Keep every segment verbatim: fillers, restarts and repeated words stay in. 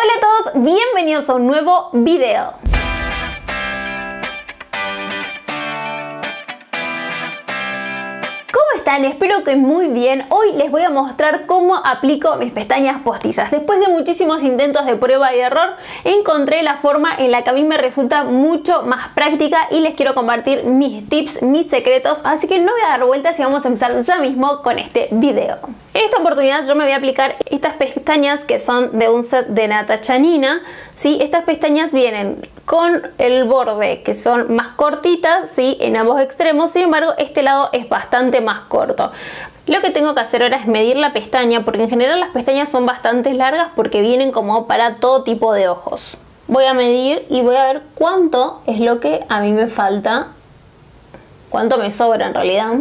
Hola a todos, bienvenidos a un nuevo video. ¿Cómo están? Espero que muy bien. Hoy les voy a mostrar cómo aplico mis pestañas postizas. Después de muchísimos intentos de prueba y error, encontré la forma en la que a mí me resulta mucho más práctica y les quiero compartir mis tips, mis secretos. Así que no voy a dar vueltas y vamos a empezar ya mismo con este video. En esta oportunidad yo me voy a aplicar estas pestañas que son de un set de Natasha Nina. ¿Sí? Estas pestañas vienen con el borde que son más cortitas, ¿sí? En ambos extremos. Sin embargo, este lado es bastante más corto. Lo que tengo que hacer ahora es medir la pestaña, porque en general las pestañas son bastante largas porque vienen como para todo tipo de ojos. Voy a medir y voy a ver cuánto es lo que a mí me falta, cuánto me sobra en realidad.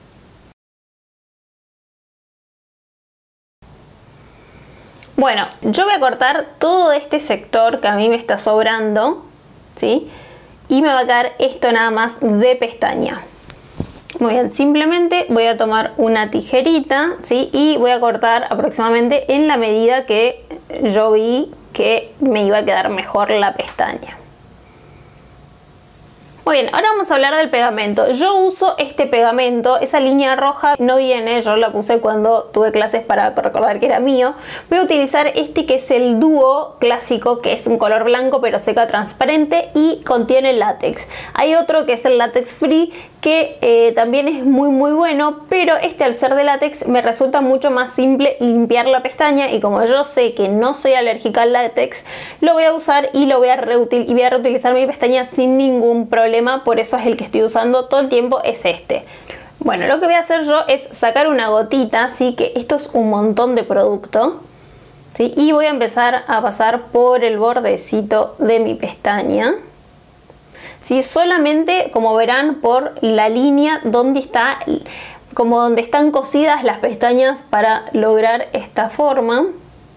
Bueno, yo voy a cortar todo este sector que a mí me está sobrando, ¿sí? Y me va a quedar esto nada más de pestaña. Muy bien, simplemente voy a tomar una tijerita, ¿sí? Y voy a cortar aproximadamente en la medida que yo vi que me iba a quedar mejor la pestaña. Muy bien, ahora vamos a hablar del pegamento. Yo uso este pegamento, esa línea roja no viene, yo la puse cuando tuve clases para recordar que era mío. Voy a utilizar este que es el dúo clásico, que es un color blanco pero seca transparente y contiene látex. Hay otro que es el látex free, que eh, también es muy muy bueno, pero este al ser de látex me resulta mucho más simple limpiar la pestaña, y como yo sé que no soy alérgica al látex, lo voy a usar y lo voy a, reutil y voy a reutilizar mi pestaña sin ningún problema. Por eso es el que estoy usando todo el tiempo, es este. Bueno, lo que voy a hacer yo es sacar una gotita, ¿sí? Que esto es un montón de producto, ¿sí? Y voy a empezar a pasar por el bordecito de mi pestaña, ¿sí? Solamente, como verán, por la línea donde está, como donde están cosidas las pestañas para lograr esta forma.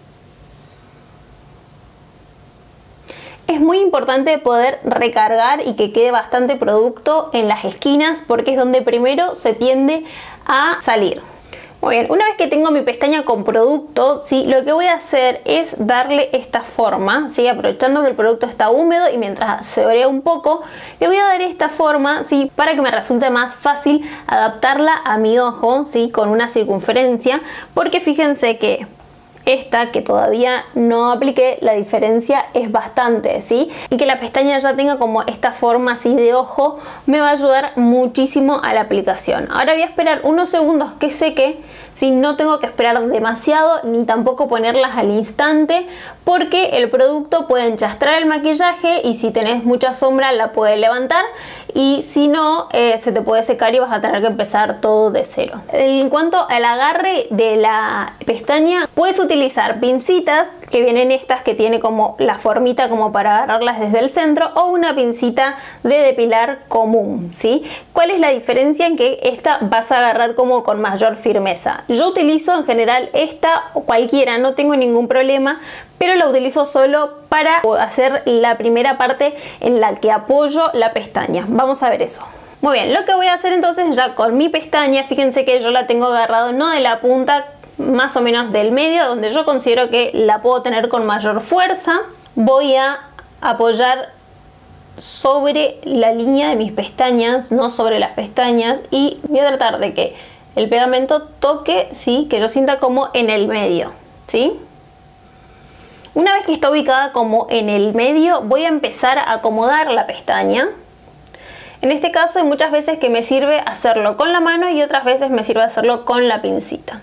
Es muy importante poder recargar y que quede bastante producto en las esquinas, porque es donde primero se tiende a salir. Muy bien, una vez que tengo mi pestaña con producto, ¿sí? Lo que voy a hacer es darle esta forma, ¿sí? Aprovechando que el producto está húmedo y mientras se orea un poco, le voy a dar esta forma, ¿sí? Para que me resulte más fácil adaptarla a mi ojo, ¿sí? Con una circunferencia, porque fíjense que esta que todavía no apliqué, la diferencia es bastante, ¿sí? Y que la pestaña ya tenga como esta forma así de ojo me va a ayudar muchísimo a la aplicación. Ahora voy a esperar unos segundos que seque, ¿sí? No tengo que esperar demasiado ni tampoco ponerlas al instante, porque el producto puede enchastrar el maquillaje y si tenés mucha sombra la puede levantar, y si no eh, se te puede secar y vas a tener que empezar todo de cero. En cuanto al agarre de la pestaña, puedes utilizar pincitas, que vienen estas que tiene como la formita como para agarrarlas desde el centro, o una pincita de depilar común, ¿sí? ¿Cuál es la diferencia? En que esta vas a agarrar como con mayor firmeza. Yo utilizo en general esta o cualquiera, no tengo ningún problema, pero la utilizo solo para hacer la primera parte en la que apoyo la pestaña. Vamos a ver eso. Muy bien, lo que voy a hacer entonces ya con mi pestaña, fíjense que yo la tengo agarrado no de la punta, más o menos del medio, donde yo considero que la puedo tener con mayor fuerza. Voy a apoyar sobre la línea de mis pestañas, no sobre las pestañas, y voy a tratar de que el pegamento toque, ¿sí? Que yo sienta como en el medio, ¿sí? Una vez que está ubicada como en el medio, voy a empezar a acomodar la pestaña. En este caso hay muchas veces que me sirve hacerlo con la mano y otras veces me sirve hacerlo con la pincita.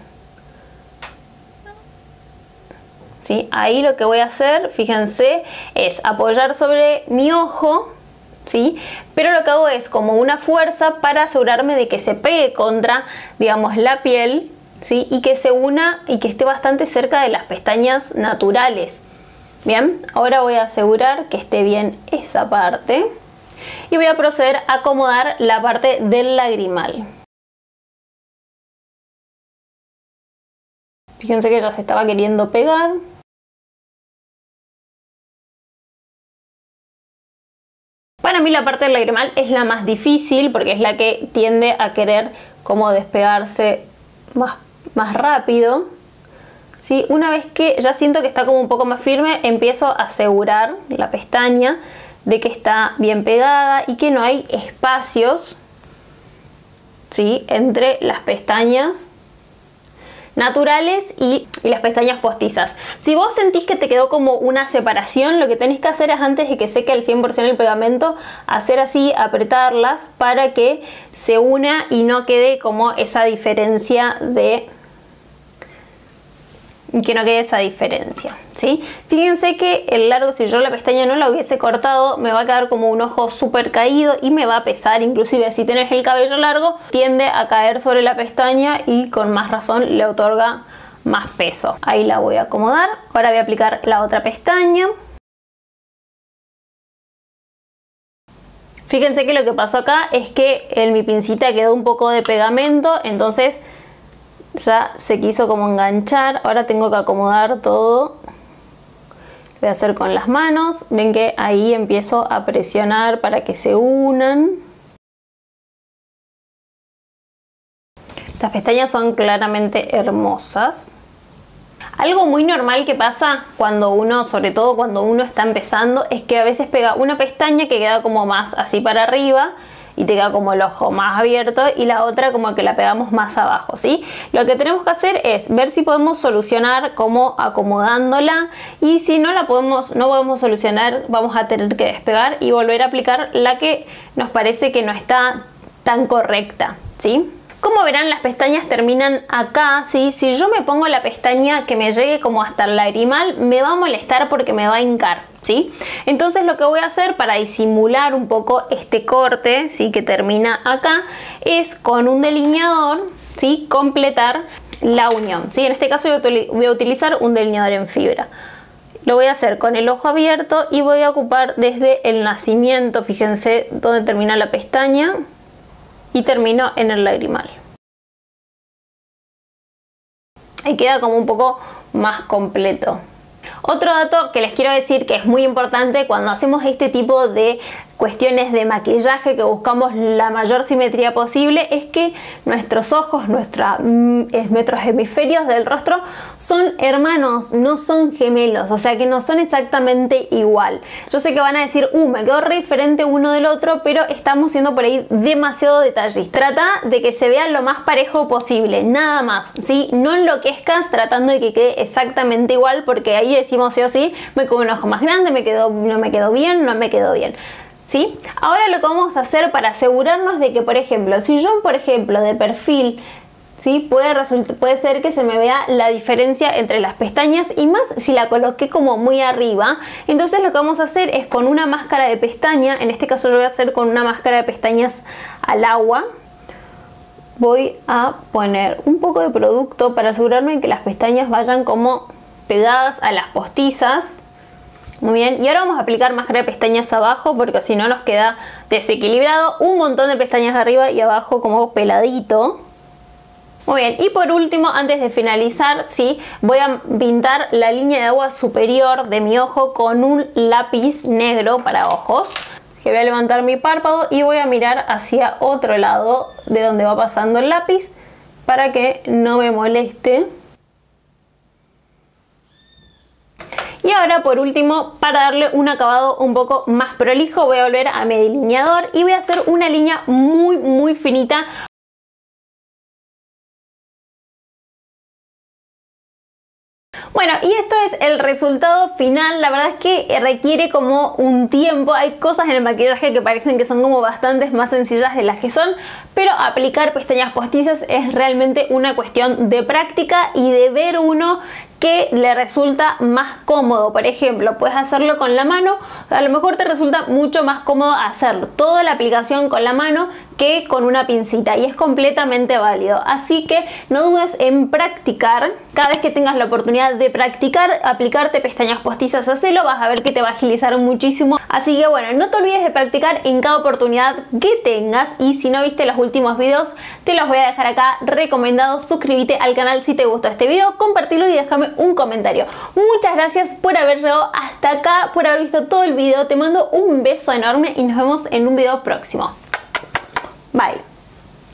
¿Sí? Ahí lo que voy a hacer, fíjense, es apoyar sobre mi ojo, ¿sí? Pero lo que hago es como una fuerza para asegurarme de que se pegue contra, digamos, la piel, ¿sí? Y que se una y que esté bastante cerca de las pestañas naturales. Bien, ahora voy a asegurar que esté bien esa parte y voy a proceder a acomodar la parte del lagrimal. Fíjense que ya se estaba queriendo pegar. Para mí la parte del lagrimal es la más difícil porque es la que tiende a querer como despegarse más, más rápido. ¿sí? Una vez que ya siento que está como un poco más firme, empiezo a asegurar la pestaña de que está bien pegada y que no hay espacios, ¿sí? Entre las pestañas naturales y, y las pestañas postizas. Si vos sentís que te quedó como una separación, lo que tenés que hacer es, antes de que seque al cien por ciento el pegamento, hacer así, apretarlas para que se una y no quede como esa diferencia de... que no quede esa diferencia, ¿sí? Fíjense que el largo, si yo la pestaña no la hubiese cortado, me va a quedar como un ojo súper caído y me va a pesar. Inclusive si tenés el cabello largo, tiende a caer sobre la pestaña y con más razón le otorga más peso. Ahí la voy a acomodar. Ahora voy a aplicar la otra pestaña. Fíjense que lo que pasó acá es que en mi pincita quedó un poco de pegamento, entonces ya se quiso como enganchar. Ahora tengo que acomodar todo. Lo voy a hacer con las manos. Ven que ahí empiezo a presionar para que se unan. Estas pestañas son claramente hermosas. Algo muy normal que pasa cuando uno, sobre todo cuando uno está empezando, es que a veces pega una pestaña que queda como más así para arriba y te queda como el ojo más abierto, y la otra como que la pegamos más abajo, ¿sí? Lo que tenemos que hacer es ver si podemos solucionar como acomodándola, y si no la podemos, no podemos solucionar, vamos a tener que despegar y volver a aplicar la que nos parece que no está tan correcta, ¿sí? Como verán, las pestañas terminan acá, ¿sí? Si yo me pongo la pestaña que me llegue como hasta el lagrimal, me va a molestar porque me va a hincar, ¿sí? Entonces lo que voy a hacer para disimular un poco este corte, ¿sí? Que termina acá, es con un delineador, ¿sí? Completar la unión, ¿sí? En este caso yo voy a utilizar un delineador en fibra. Lo voy a hacer con el ojo abierto y voy a ocupar desde el nacimiento, fíjense dónde termina la pestaña, y termino en el lagrimal. Ahí queda como un poco más completo. Otro dato que les quiero decir que es muy importante cuando hacemos este tipo de cuestiones de maquillaje, que buscamos la mayor simetría posible, es que nuestros ojos, nuestra, nuestros hemisferios del rostro son hermanos, no son gemelos, o sea que no son exactamente igual. Yo sé que van a decir, uh, me quedó re diferente uno del otro, pero estamos siendo por ahí demasiado detallistas. Trata de que se vea lo más parejo posible, nada más, ¿sí? No enloquezcas tratando de que quede exactamente igual, porque ahí decimos sí o sí, me quedó un ojo más grande, me quedó, no me quedó bien, no me quedó bien. ¿Sí? Ahora lo que vamos a hacer para asegurarnos de que, por ejemplo, si yo, por ejemplo, de perfil, ¿sí? puede, puede ser que se me vea la diferencia entre las pestañas, y más si la coloqué como muy arriba. Entonces lo que vamos a hacer es con una máscara de pestaña, en este caso yo voy a hacer con una máscara de pestañas al agua, voy a poner un poco de producto para asegurarme de que las pestañas vayan como pegadas a las postizas. Muy bien, y ahora vamos a aplicar máscara de pestañas abajo, porque si no nos queda desequilibrado, un montón de pestañas arriba y abajo como peladito. Muy bien, y por último, antes de finalizar, sí, voy a pintar la línea de agua superior de mi ojo con un lápiz negro para ojos. Que voy a levantar mi párpado y voy a mirar hacia otro lado de donde va pasando el lápiz para que no me moleste. Y ahora, por último, para darle un acabado un poco más prolijo, voy a volver a mi delineador y voy a hacer una línea muy muy finita. Bueno, y esto es el resultado final. La verdad es que requiere como un tiempo. Hay cosas en el maquillaje que parecen que son como bastantes más sencillas de las que son, pero aplicar pestañas postizas es realmente una cuestión de práctica y de ver uno que le resulta más cómodo. Por ejemplo, puedes hacerlo con la mano, a lo mejor te resulta mucho más cómodo hacer toda la aplicación con la mano que con una pincita, y es completamente válido. Así que no dudes en practicar. Cada vez que tengas la oportunidad de practicar, aplicarte pestañas postizas, hacelo, vas a ver que te va a agilizar muchísimo. Así que bueno, no te olvides de practicar en cada oportunidad que tengas, y si no viste los últimos videos, te los voy a dejar acá recomendados. Suscríbete al canal si te gustó este video, compartilo y déjame un comentario. Muchas gracias por haber llegado hasta acá, por haber visto todo el video. Te mando un beso enorme y nos vemos en un video próximo. Bye.